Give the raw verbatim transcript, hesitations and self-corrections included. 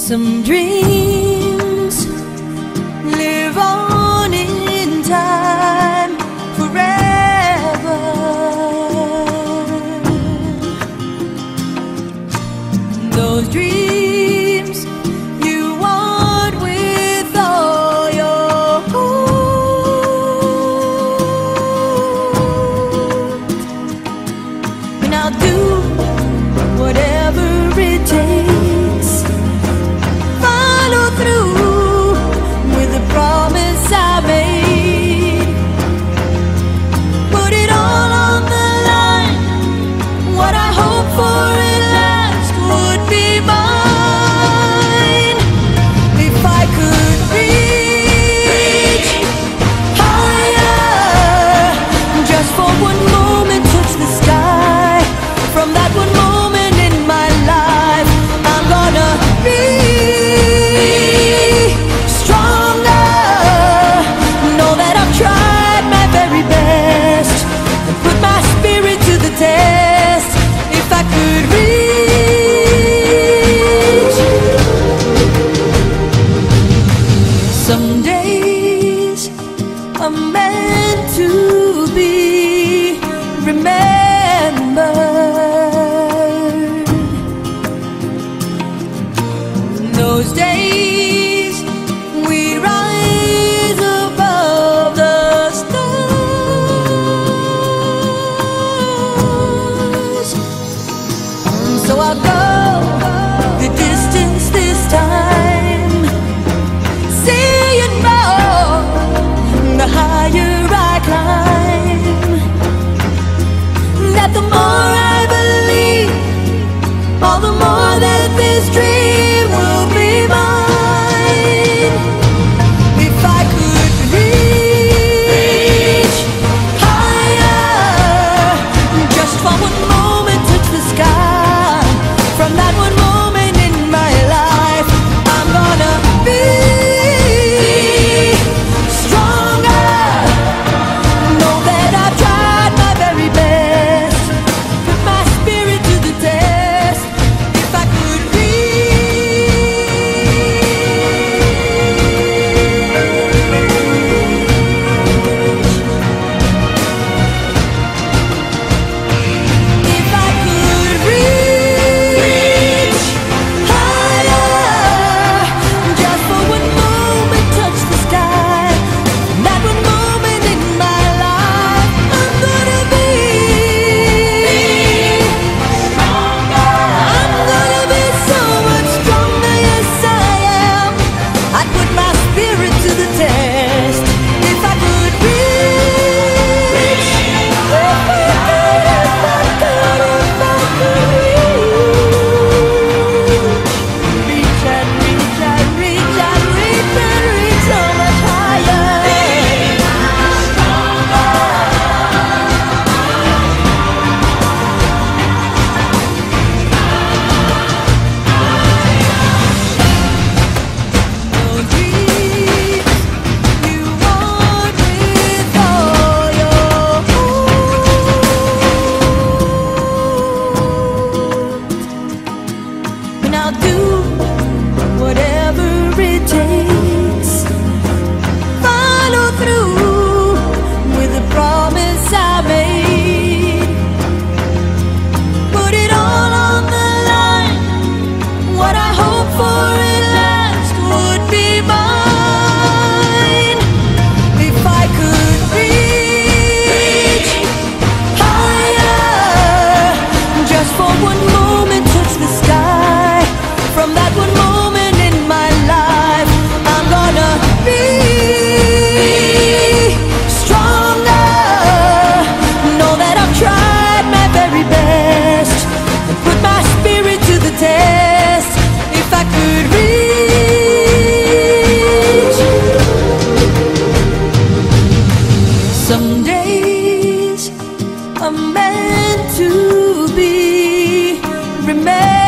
Some dreams live on in time forever. Those dreams you want with all your heart, and I'll do whatever it takes. Follow through with the promise I made. Put it all on the line. What I hope for at last would be mine. If I could reach higher, just for one moment touch the sky. From that one moment in my life, I'm gonna be stronger. Know that I've tried my very best and put my spirit to the test. If I could reach, some days are meant to be remembered. Those days we rise above the stars. So I'll go the distance this time, seeing more the higher I climb. That the more I believe, all the more that this dream will be mine. If I could reach higher, just for one moment touch the sky. From that one moment in my life, I'm gonna be stronger. Know that I've tried my very best, put my spirit to the test. If I could If I could reach higher, just for one moment touch the sky. That one moment in my life, I'm gonna be stronger. I'm gonna be so much stronger, yes I am. I'd put my spirit to the test. If I could reach, if I could, if I could, if I could reach, reach and reach and reach and reach and reach so much higher. Those dreams you want with all your heart, and I'll do whatever it takes. Follow through with the promise I made. Put it all on the line. What I hope for at last would be mine. If I could reach higher, just for one moment touch the sky. From that one moment in my life, I'm gonna be stronger. Know that I've tried my very best and put my spirit to the test. If I could reach, some days are meant to be remembered.